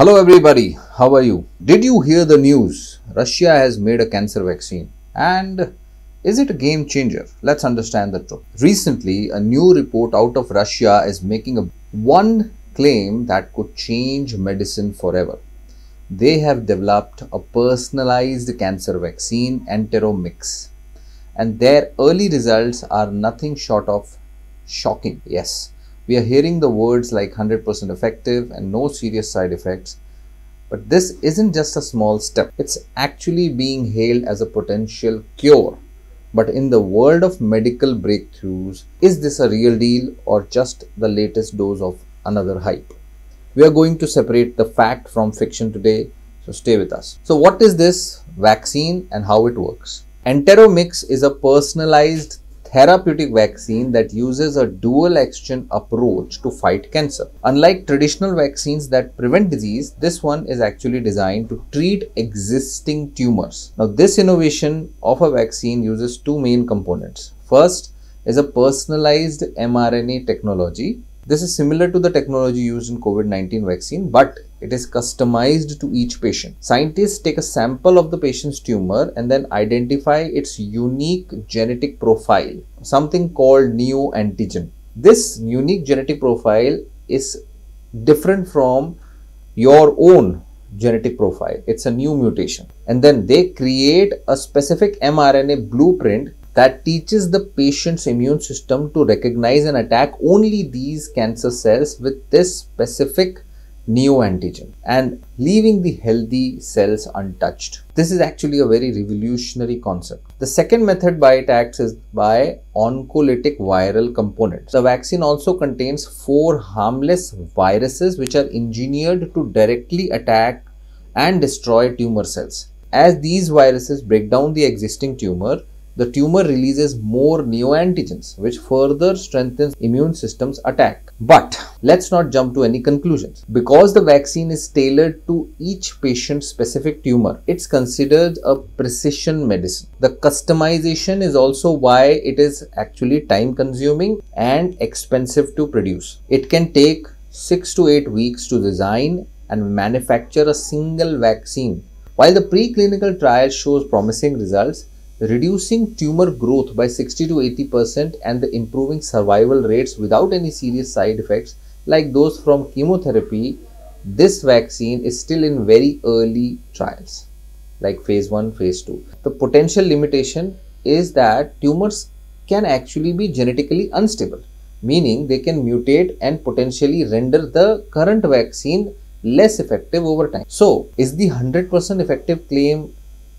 Hello everybody, how are you? Did you hear the news? Russia has made a cancer vaccine. And is it a game changer? Let's understand the truth. Recently, a new report out of Russia is making one claim that could change medicine forever. They have developed a personalized cancer vaccine, Enteromix. And their early results are nothing short of shocking. Yes. We are hearing the words like 100% effective and no serious side effects. But this isn't just a small step. It's actually being hailed as a potential cure. But in the world of medical breakthroughs, is this a real deal or just the latest dose of another hype? We are going to separate the fact from fiction today, so stay with us. So what is this vaccine and how it works? Enteromix is a personalized therapeutic vaccine that uses a dual action approach to fight cancer. Unlike traditional vaccines that prevent disease, this one is actually designed to treat existing tumors. Now, this innovation of a vaccine uses two main components. First is a personalized mRNA technology. This is similar to the technology used in COVID-19 vaccine, but it is customized to each patient. Scientists take a sample of the patient's tumor and then identify its unique genetic profile, something called neoantigen. This unique genetic profile is different from your own genetic profile. It's a new mutation. And then they create a specific mRNA blueprint that teaches the patient's immune system to recognize and attack only these cancer cells with this specific neoantigen and leaving the healthy cells untouched. This is actually a very revolutionary concept. The second method by it acts is by oncolytic viral components. The vaccine also contains 4 harmless viruses which are engineered to directly attack and destroy tumor cells. As these viruses break down the existing tumor, the tumor releases more neoantigens, which further strengthens immune system's attack. But let's not jump to any conclusions. Because the vaccine is tailored to each patient's specific tumor, it's considered a precision medicine. The customization is also why it is actually time consuming and expensive to produce. It can take 6 to 8 weeks to design and manufacture a single vaccine. While the preclinical trial shows promising results, reducing tumor growth by 60 to 80% and the improving survival rates without any serious side effects like those from chemotherapy, this vaccine is still in very early trials like phase 1, phase 2. The potential limitation is that tumors can actually be genetically unstable, meaning they can mutate and potentially render the current vaccine less effective over time. So, is the 100% effective claim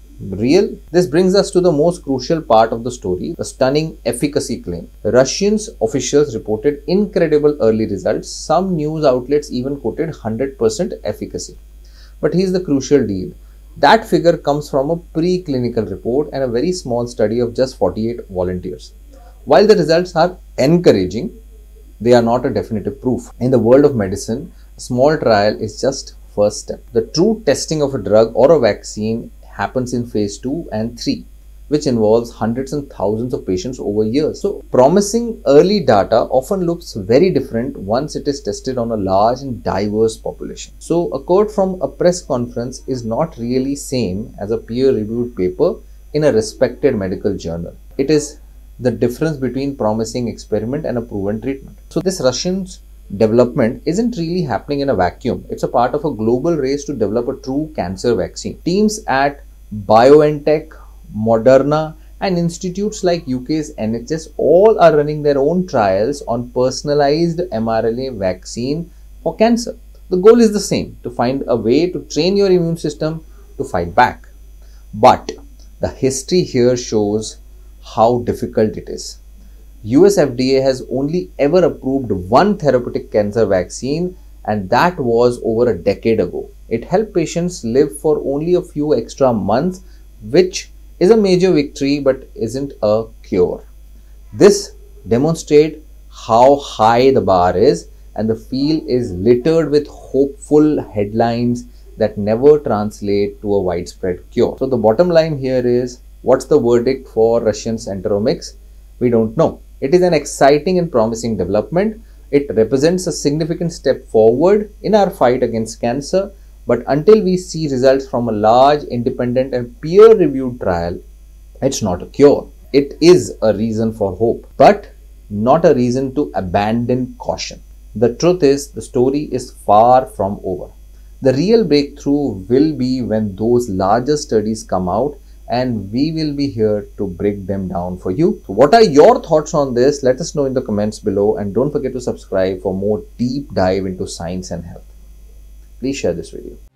real? This brings us to the most crucial part of the story, the stunning efficacy claim. Russian officials reported incredible early results. Some news outlets even quoted 100% efficacy. But here's the crucial deal. That figure comes from a preclinical report and a very small study of just 48 volunteers. While the results are encouraging, they are not a definitive proof. In the world of medicine, a small trial is just first step. The true testing of a drug or a vaccine happens in phase 2 and 3, which involves hundreds and thousands of patients over years. So, promising early data often looks very different once it is tested on a large and diverse population. So, a quote from a press conference is not really same as a peer-reviewed paper in a respected medical journal. It is the difference between promising experiment and a proven treatment. So, this Russian's development isn't really happening in a vacuum. It's a part of a global race to develop a true cancer vaccine. Teams at BioNTech, Moderna and institutes like UK's NHS all are running their own trials on personalized mRNA vaccine for cancer. The goal is the same, to find a way to train your immune system to fight back. But the history here shows how difficult it is. US FDA has only ever approved one therapeutic cancer vaccine, and that was over a decade ago. It helped patients live for only a few extra months, which is a major victory but isn't a cure. This demonstrates how high the bar is, and the field is littered with hopeful headlines that never translate to a widespread cure. So the bottom line here is, what's the verdict for Russian's Enteromix? We don't know. It is an exciting and promising development. It represents a significant step forward in our fight against cancer, But until we see results from a large, independent, and peer reviewed trial, it's not a cure. It is a reason for hope, but not a reason to abandon caution. The truth is, the story is far from over. The real breakthrough will be when those larger studies come out, and we will be here to break them down for you. So what are your thoughts on this? Let us know in the comments below, and don't forget to subscribe for more deep dive into science and health. Please share this video.